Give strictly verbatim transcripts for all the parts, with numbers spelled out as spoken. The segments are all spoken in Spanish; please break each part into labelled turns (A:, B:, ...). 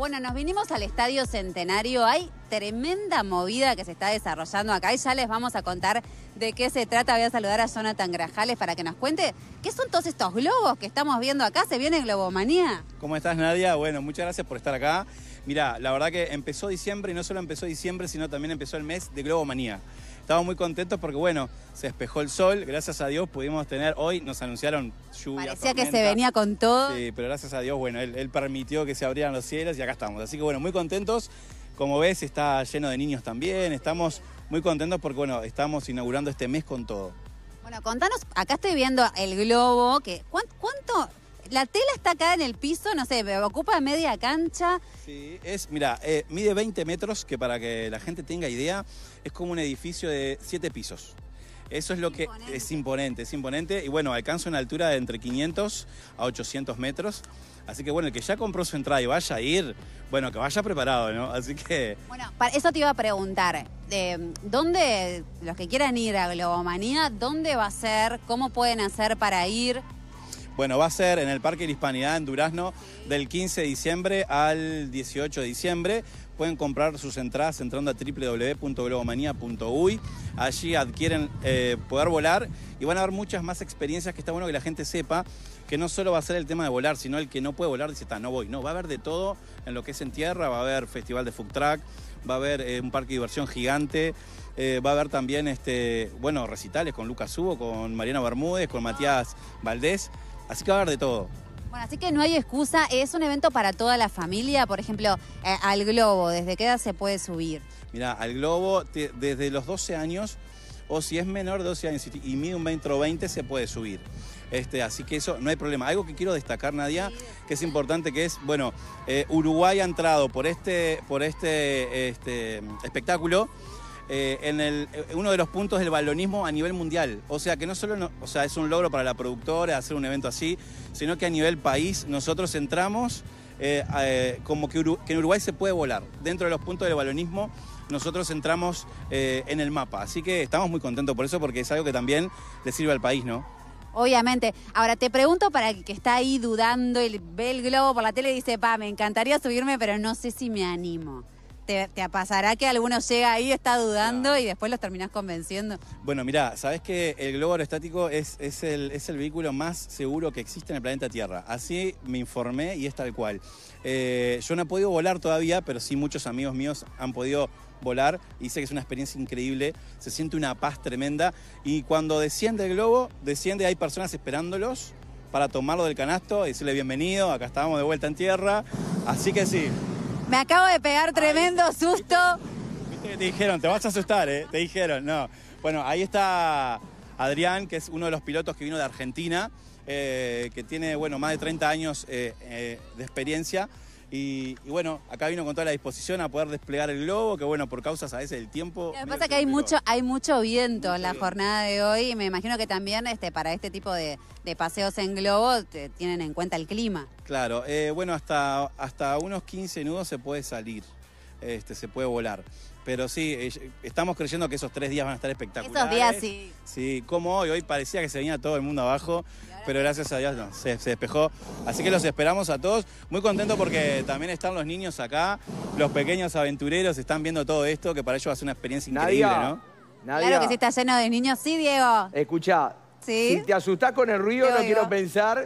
A: Bueno, nos vinimos al Estadio Centenario. Hay tremenda movida que se está desarrollando acá y ya les vamos a contar de qué se trata. Voy a saludar a Jonathan Grajales para que nos cuente qué son todos estos globos que estamos viendo acá. ¿Se viene Globomanía?
B: ¿Cómo estás, Nadia? Bueno, muchas gracias por estar acá. Mira, la verdad que empezó diciembre y no solo empezó diciembre, sino también empezó el mes de Globomanía. Estamos muy contentos porque, bueno, se despejó el sol. Gracias a Dios pudimos tener, hoy nos anunciaron lluvia,
A: Parecía
B: tormenta.
A: que se venía con todo.
B: Sí, pero gracias a Dios, bueno, él, él permitió que se abrieran los cielos y acá estamos. Así que, bueno, muy contentos. Como ves, está lleno de niños también. Estamos muy contentos porque, bueno, estamos inaugurando este mes con todo.
A: Bueno, contanos, acá estoy viendo el globo, que ¿cuánto? cuánto la tela está acá en el piso, no sé, ocupa media cancha.
B: Sí, es, mira, eh, mide veinte metros, que para que la gente tenga idea, es como un edificio de siete pisos. Eso es lo que
A: Imponente.
B: es imponente, es imponente. Y bueno, alcanza una altura de entre quinientos a ochocientos metros. Así que bueno, el que ya compró su entrada y vaya a ir, bueno, que vaya preparado, ¿no? Así que...
A: Bueno, para eso te iba a preguntar, eh, ¿dónde, los que quieran ir a Globomanía, dónde va a ser? ¿Cómo pueden hacer para ir?
B: Bueno, va a ser en el Parque de la Hispanidad en Durazno del quince de diciembre al dieciocho de diciembre. Pueden comprar sus entradas entrando a w w w punto globomanía punto u y. Allí adquieren eh, poder volar y van a haber muchas más experiencias que está bueno que la gente sepa que no solo va a ser el tema de volar, sino el que no puede volar dice, no voy. No, va a haber de todo en lo que es en tierra, va a haber festival de food truck, va a haber eh, un parque de diversión gigante. Eh, va a haber también este, bueno, recitales con Lucas Hugo, con Mariana Bermúdez, con Matías Valdés. Así que va a haber de todo.
A: Bueno, así que no hay excusa. Es un evento para toda la familia. Por ejemplo, eh, al globo, ¿desde qué edad se puede subir?
B: Mira, al globo te, desde los doce años, o si es menor de doce años y mide un metro veinte, se puede subir. Este, así que eso no hay problema. Algo que quiero destacar, Nadia, que es importante, que es, bueno, eh, Uruguay ha entrado por este, por este, este espectáculo eh, en el, uno de los puntos del balonismo a nivel mundial. O sea, que no solo no, o sea, es un logro para la productora hacer un evento así, sino que a nivel país nosotros entramos eh, eh, como que, Uru, que en Uruguay se puede volar. Dentro de los puntos del balonismo nosotros entramos eh, en el mapa. Así que estamos muy contentos por eso, porque es algo que también le sirve al país, ¿no?
A: Obviamente. Ahora, te pregunto para el que está ahí dudando y ve el globo por la tele y dice, pa, me encantaría subirme, pero no sé si me animo. ¿Te, te pasará que alguno llega ahí, está dudando claro. y después los terminás convenciendo?
B: Bueno, mirá, sabés que el globo aerostático es, es, el, es el vehículo más seguro que existe en el planeta Tierra. Así me informé y es tal cual. Eh, yo no he podido volar todavía, pero sí muchos amigos míos han podido volar y sé que es una experiencia increíble, se siente una paz tremenda y cuando desciende el globo, desciende, hay personas esperándolos para tomarlo del canasto y decirle bienvenido, acá estamos de vuelta en tierra, así que sí.
A: Me acabo de pegar tremendo Ay, susto.
B: ¿viste, viste que te dijeron? Te vas a asustar, ¿eh? Te dijeron, no. Bueno, ahí está Adrián, que es uno de los pilotos que vino de Argentina, eh, que tiene, bueno, más de treinta años eh, eh, de experiencia. Y, y bueno, acá vino con toda la disposición a poder desplegar el globo, que bueno, por causas a veces del tiempo...
A: Lo que pasa es que hay mucho, hay mucho viento mucho en la
B: viento.
A: jornada de hoy y me imagino que también este, para este tipo de, de paseos en globo te, tienen en cuenta el clima.
B: Claro, eh, bueno, hasta, hasta unos quince nudos se puede salir, este, se puede volar. Pero sí, eh, estamos creyendo que esos tres días van a estar espectaculares.
A: Esos días sí.
B: Sí, como hoy, hoy parecía que se venía todo el mundo abajo, pero gracias a Dios no, se, se despejó. Así que los esperamos a todos. Muy contentos porque también están los niños acá, los pequeños aventureros están viendo todo esto, que para ellos va a ser una experiencia increíble,
C: Nadia,
B: ¿no?
C: Nadia,
A: claro que sí está lleno de niños. Sí, Diego.
C: Escuchá,
A: ¿Sí?
C: si te asustás con el ruido,
A: Yo
C: no
A: digo.
C: quiero pensar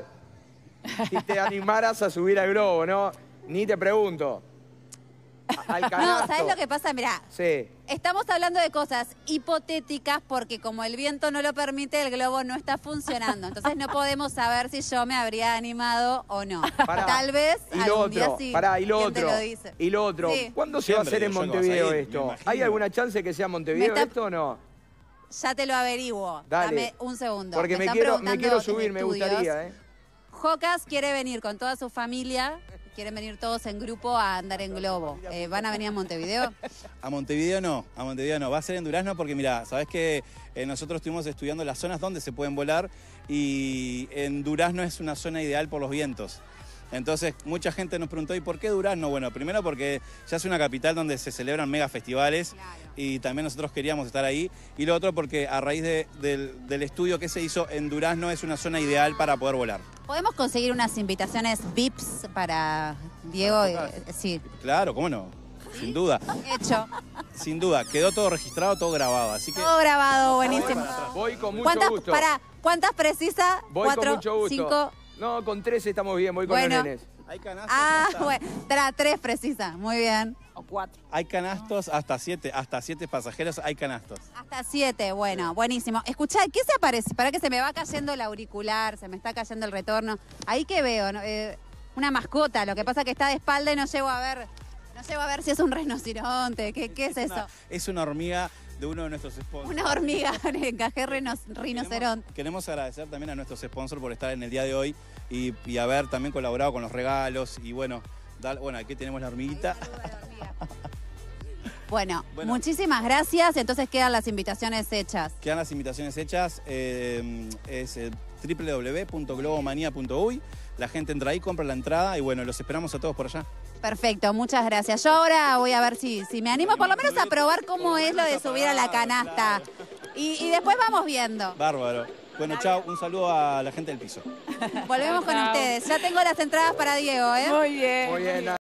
C: si te animaras a subir al globo, ¿no? Ni te pregunto. Al canasto.
A: No, ¿sabes lo que pasa? Mirá,
C: sí.
A: estamos hablando de cosas hipotéticas porque como el viento no lo permite, el globo no está funcionando. Entonces no podemos saber si yo me habría animado o no.
C: Pará.
A: Tal vez
C: Y lo
A: algún
C: otro,
A: día sí.
C: pará, y lo
A: ¿Quién te
C: otro,
A: lo dice?
C: y lo otro.
A: Sí.
C: ¿Cuándo se va a
B: Siempre,
C: hacer en
B: yo que vas a
C: Montevideo
B: ir, me
C: esto?
B: imagino.
C: ¿Hay alguna chance que sea Montevideo
A: Me está-
C: esto o no?
A: Ya te lo averiguo.
C: Dale.
A: Dame un segundo.
C: Porque me,
A: están
C: quiero, me
A: preguntando
C: quiero
A: en
C: subir, me
A: estudios.
C: gustaría, ¿eh?
A: Jocas quiere venir con toda su familia. Quieren venir todos en grupo a andar en globo. Eh, ¿Van a venir a Montevideo?
B: A Montevideo no, a Montevideo no. Va a ser en Durazno porque, mira, sabés que eh, nosotros estuvimos estudiando las zonas donde se pueden volar y en Durazno es una zona ideal por los vientos. Entonces, mucha gente nos preguntó, ¿y por qué Durazno? Bueno, primero porque ya es una capital donde se celebran mega festivales, claro, y también nosotros queríamos estar ahí. Y lo otro porque a raíz de, del, del estudio que se hizo en Durazno es una zona ideal para poder volar.
A: ¿Podemos conseguir unas invitaciones V I Ps para Diego?
B: ¿Para
A: eh, sí.
B: Claro, ¿cómo no? Sin duda.
A: Hecho.
B: Sin duda. Quedó todo registrado, todo grabado. Así que...
A: Todo grabado, buenísimo.
C: Voy con mucho
A: ¿Cuántas,
C: gusto.
A: Para, ¿cuántas precisa?
C: Voy
A: Cuatro,
C: con mucho gusto.
A: cinco...
C: No, con tres estamos bien, voy con
A: Bueno.
C: los nenes.
B: Hay canastos,
A: Ah,
B: hasta,
A: bueno, tra, tres precisa, muy bien.
D: O cuatro.
B: hay canastos hasta siete, hasta siete pasajeros hay canastos.
A: Hasta siete, bueno, buenísimo. Escuchá, ¿qué se aparece? Para que se me va cayendo el auricular, se me está cayendo el retorno. Ahí que veo, ¿no? eh, una mascota, lo que pasa que está de espalda y no llego a ver, no llego a ver si es un rinoceronte, ¿qué, qué es,
B: es
A: eso?
B: Una, es una hormiga de uno de nuestros sponsors.
A: Una hormiga, encajé rinos, rinoceronte.
B: Queremos, queremos agradecer también a nuestros sponsors por estar en el día de hoy y, y haber también colaborado con los regalos y bueno, dar, bueno, aquí tenemos la hormiguita.
A: Bueno,
B: Bueno.
A: muchísimas gracias. Entonces quedan las invitaciones hechas.
B: Quedan las invitaciones hechas, eh, es eh, doble u doble u doble u punto globomanía punto uy. La gente entra ahí, compra la entrada y bueno, los esperamos a todos por allá.
A: Perfecto, muchas gracias. Yo ahora voy a ver si, si me animo por lo menos a probar cómo es lo de subir a la canasta. Y, y después vamos viendo.
B: Bárbaro. Bueno, chao, un saludo a la gente del piso.
A: Volvemos con
D: Chao.
A: ustedes. Ya tengo las entradas para Diego, ¿eh?
D: Muy bien.
C: Muy bien.